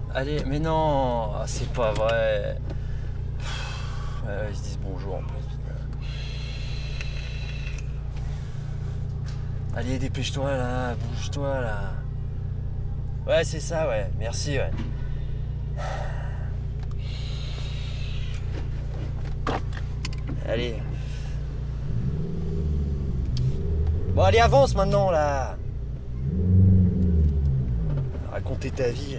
Allez, mais non, ah, c'est pas vrai. Ouais, ils se disent bonjour en plus. Allez, dépêche-toi là, bouge-toi là. Ouais, c'est ça, ouais. Merci, ouais. Allez. Bon, allez, avance maintenant là. Raconter ta vie.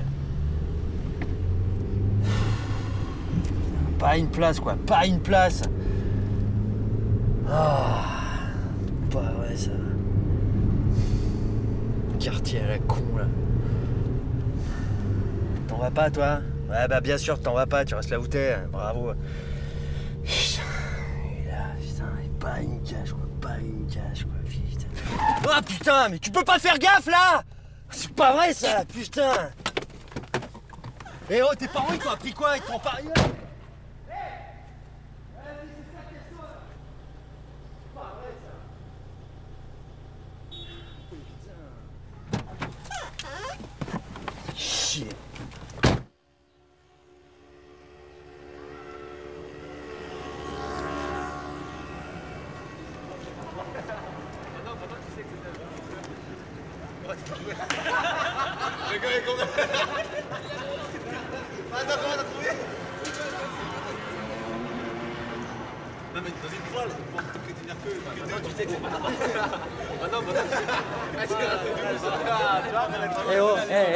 Pas une place, quoi. Pas une place. Ah. Pas vrai, ça. Quartier à la con, là. T'en vas pas, toi? Ouais, bah bien sûr, t'en vas pas. Tu restes là où t'es. Bravo. Putain. Et là, putain, et pas une cage, quoi. Pas une cage, quoi. Putain. Oh, putain, mais tu peux pas faire gaffe, là! C'est pas vrai, ça, putain! Eh oh, tes parents, ils t'ont appris quoi? Ils t'ont pas rien? Chier. Non mais dans une toile, pour que tu n'as que maintenant tu sais que c'est pas maintenant Eh oh,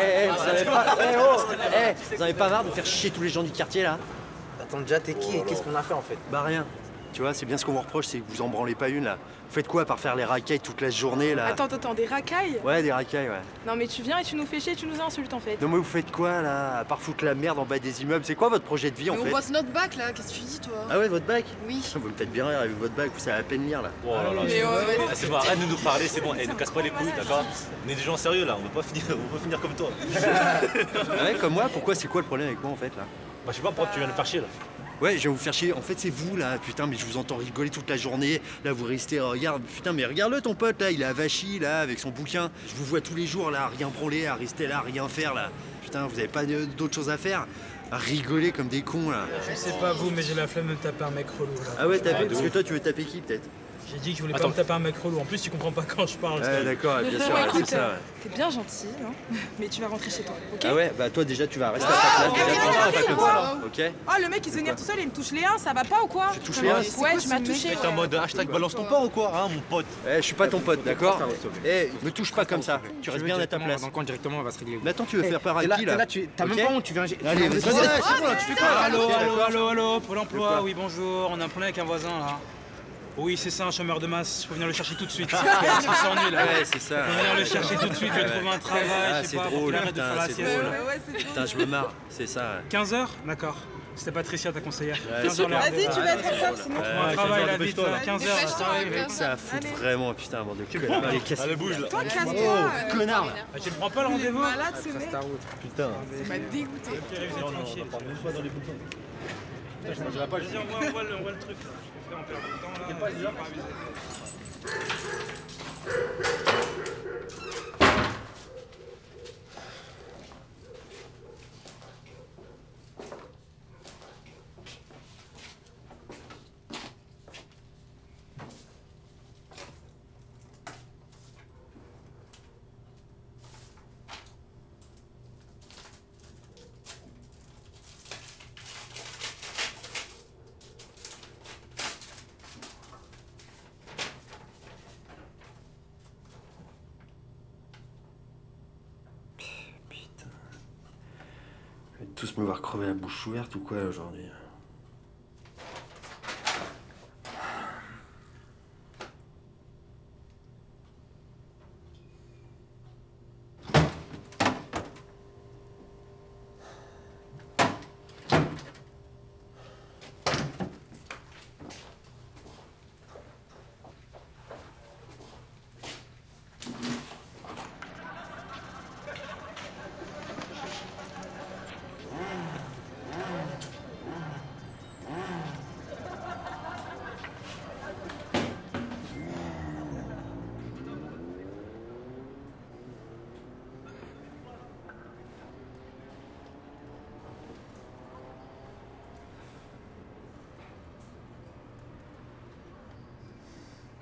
vous avez pas marre de faire chier tous les gens du quartier là? Attends, déjà, t'es qui et qu'est-ce qu'on a fait en fait? Bah rien. Tu vois, c'est bien ce qu'on vous reproche, c'est que vous en branlez pas une là. Vous faites quoi à part faire les racailles toute la journée là? Attends, des racailles? Ouais, des racailles, ouais. Non mais tu viens et tu nous fais chier, tu nous insultes en fait. Non mais vous faites quoi là? À part foutre la merde en bas des immeubles, c'est quoi votre projet de vie en Mais on fait? bosse notre bac là, qu'est-ce que tu dis toi? Ah ouais, votre bac? Oui. Vous me faites bien rire avec votre bac, vous savez à peine lire là. Oh là là, Mais ouais. c'est bon, arrête de nous parler, c'est bon, ne casse pas les couilles, d'accord? On est des gens sérieux là, on va pas finir comme toi. Ah ouais, comme moi? Pourquoi? C'est quoi le problème avec moi en fait là? Bah je sais pas pourquoi tu viens de faire chier là. Ouais, je vais vous faire chier. En fait, c'est vous, là. Putain, mais je vous entends rigoler toute la journée. Là, vous restez, regarde. Putain, mais regarde-le, ton pote, là. Il est à Vachy, là, avec son bouquin. Je vous vois tous les jours, là, à rien branler, à rester là, à rien faire, là. Putain, vous avez pas d'autre chose à faire? À rigoler comme des cons, là. Je sais pas vous, mais j'ai la flemme de me taper un mec relou là. Ah ouais, taper? Parce que toi, tu veux taper qui, peut-être? J'ai dit que je voulais pas me taper un mec relou. En plus, tu comprends pas quand je parle. Ouais, d'accord, bien sûr, Bon, ouais, écoute, c'est ça, ouais. t'es bien gentil, hein, mais tu vas rentrer chez toi, ok? Ah ouais, bah toi, déjà, tu vas rester à ta place. Déjà, pas comme ça, ok? Oh, le mec il se venir tout seul et il me touche les uns, ça va pas ou quoi? Tu touches les uns? Ouais, tu m'as touché. T'es en mode hashtag balance ton pain ou quoi, hein mon pote? Eh, je suis pas ton pote, d'accord? Eh, me touche pas comme ça. Tu restes bien à ta place. Dans le coin directement, on va se régler. Mais attends, tu veux faire peur à T'es là, qui, t'es là? là, t'as même Ok. pas honte, tu viens. Allez, vas-y. c'est bon là, tu fais quoi là? Allô, Pôle emploi, oui bonjour, on a un problème avec un voisin là. Oui, c'est ça, un chômeur de masse, faut venir le chercher tout de suite. Il s'ennuie là. Ouais, c'est ça. Faut venir le chercher tout de suite, je vais trouver un travail, Ah, je sais c'est pas, pour drôle, qu'il arrête de putain, faire la c'est sieste. drôle. Putain, je me marre, c'est ça. 15h? D'accord. C'était Patricia ta conseillère. Ouais, 15h là. Vas-y, tu vas être en retard sinon. Trouve un travail là vite, 15h. Dépêche-toi, Mec, ça fout vraiment, putain, bande de connards. Allez, casse. Allez bouge là. Toi, casse-toi. Oh, connard. Ah, tu ne prends pas le rendez-vous? Malade ce mec. Putain. Ça m'a dégoûté. Ok, révisez tranquille. Vas-y, on voit le truc là. On perd pas de temps là. Vas-y, on va réviser. Putain. Vous allez tous me voir crever la bouche ouverte ou quoi aujourd'hui?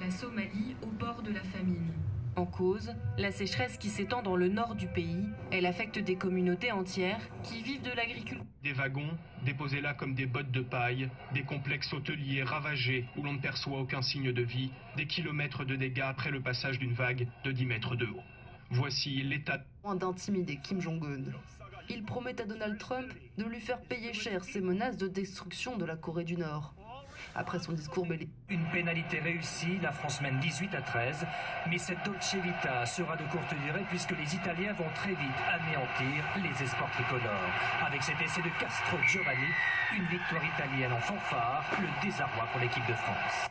La Somalie au bord de la famine. En cause, la sécheresse qui s'étend dans le nord du pays. Elle affecte des communautés entières qui vivent de l'agriculture. Des wagons, déposés là comme des bottes de paille, des complexes hôteliers ravagés où l'on ne perçoit aucun signe de vie, des kilomètres de dégâts après le passage d'une vague de 10 mètres de haut. Voici l'état d'intimider Kim Jong-un. Il promet à Donald Trump de lui faire payer cher ses menaces de destruction de la Corée du Nord. Après son discours belliqueux. Une pénalité réussie, la France mène 18-13, mais cette Dolce Vita sera de courte durée puisque les Italiens vont très vite anéantir les espoirs tricolores. Avec cet essai de Castro Giovanni, une victoire italienne en fanfare, le désarroi pour l'équipe de France.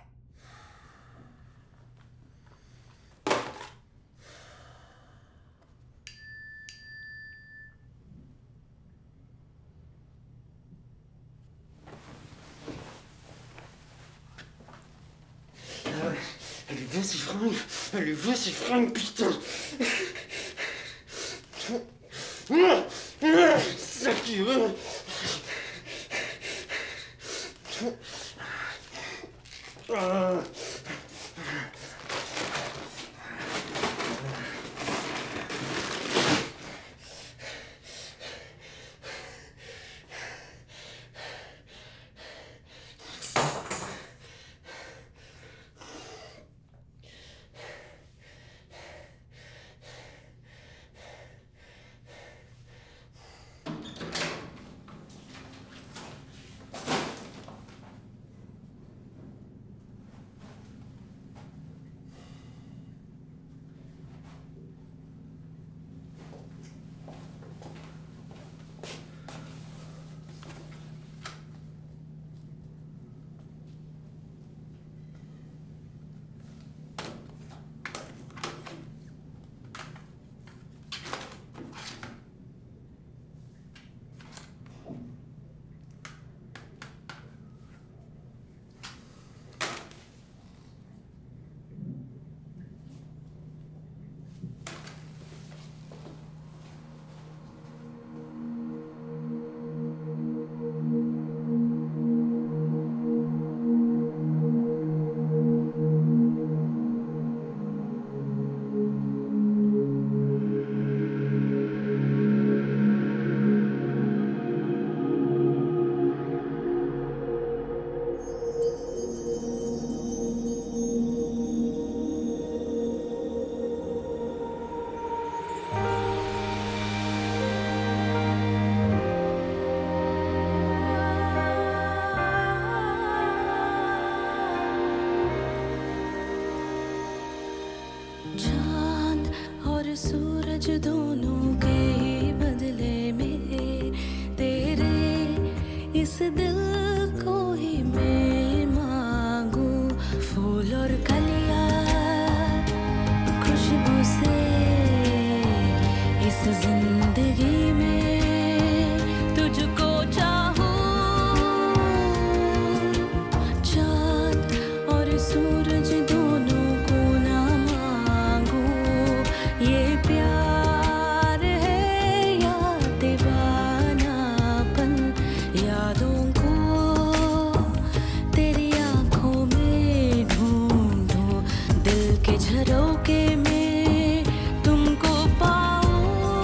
Allez, vas-y, fringue. Allez, vas-y, fringue, putain. Ça qui veut. सूरज दोनों के ही बदले में तेरे इस दिल को ही मैं मांगू फूल और कलियां खुशबू से इस जिंदगी में तुझको चाहूं चांद और सूरज दोनों को ना मांगू ये प्यार है या दीवानापन यादों को तेरी आंखों में ढूंढूं दिल के झरोके में तुमको पाऊं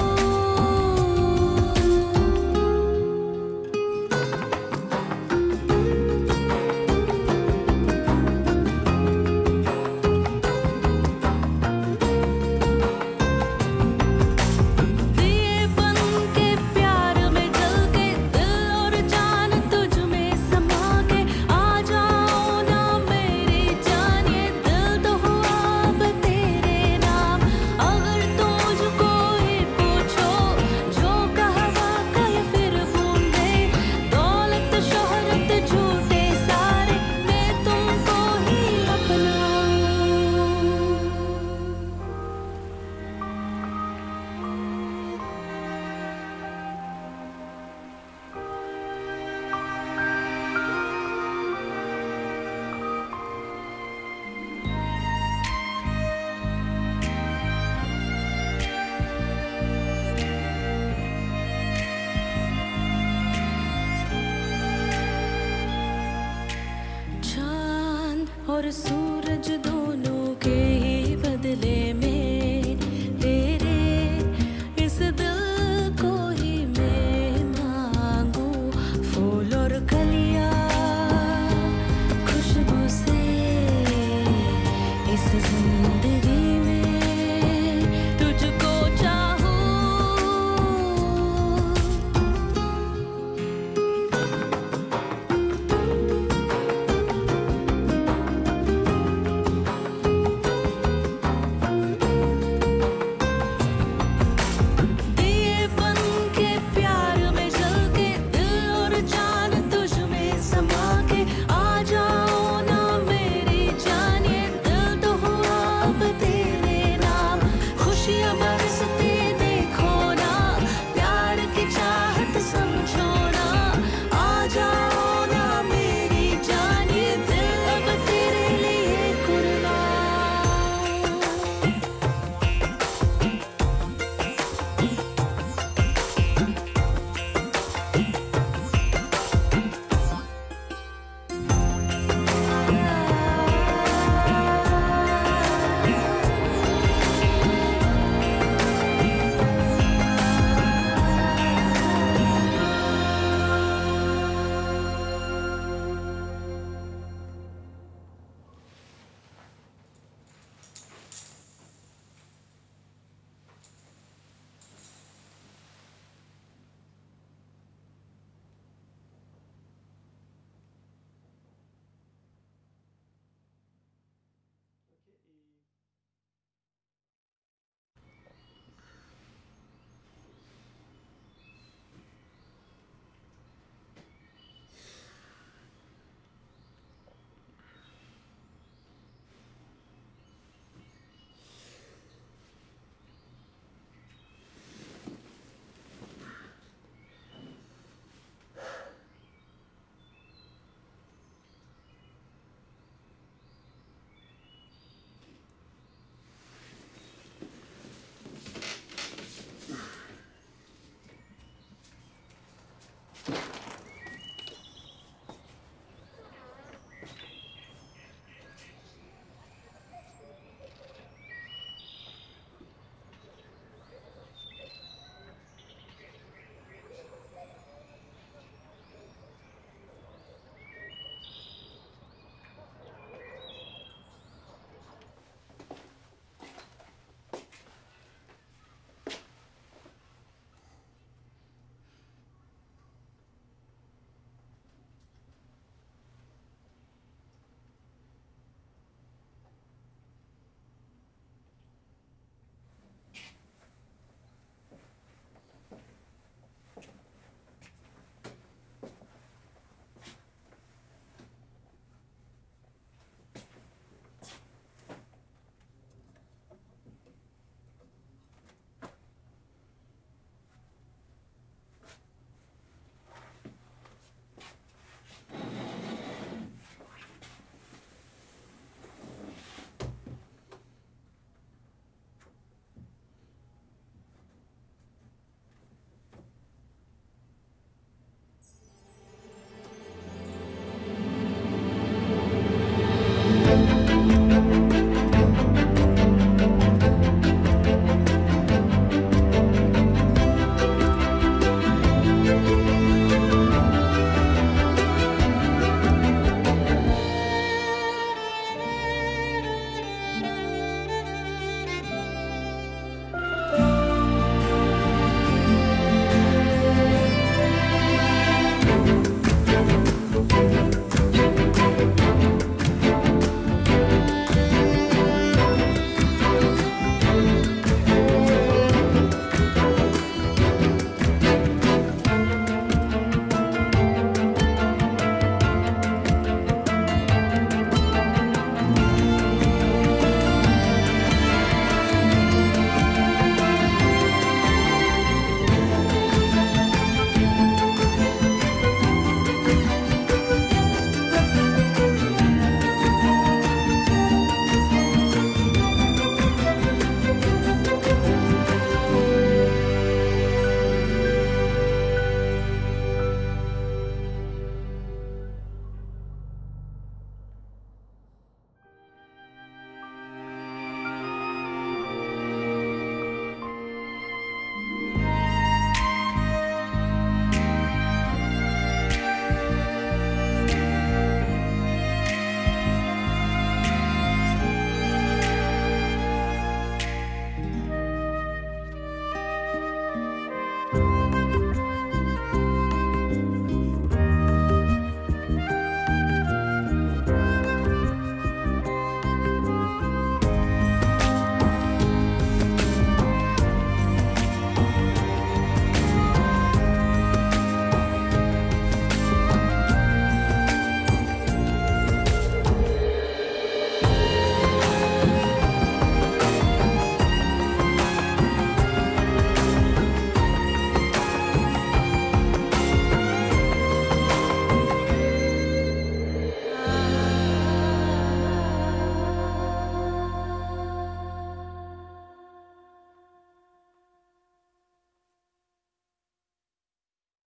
दिए बन के प्यार में जल के दिल और जान तुझ में समा के आ जाओ ना मेरी जान ये दिल तो हुआ अब तेरे नाम अगर तुम मुझको ही पूछो जो कहवा कहे फिर बूंदे दौलत शोहरत झूठे सारे मैं तुमको ही अपनाऊं चांद और सूरज दो